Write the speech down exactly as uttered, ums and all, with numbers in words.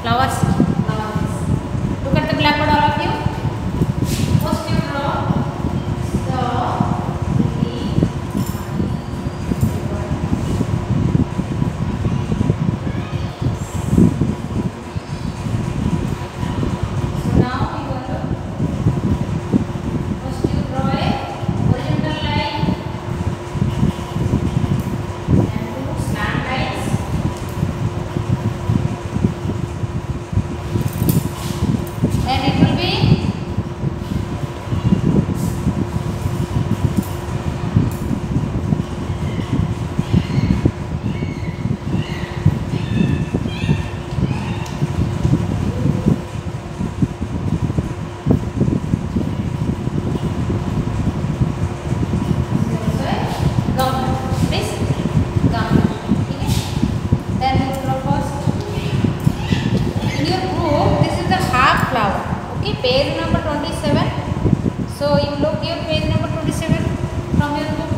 Flowers. Flowers. Look at the blackboard, all of you. First you draw the tree. So now we want to first you draw a horizontal line and two slant lines. And it will be gum. This gum. Okay. Then we will draw first. In your group, this is the half flower. Okay, page number twenty-seven. So you look here, page number twenty-seven from your book.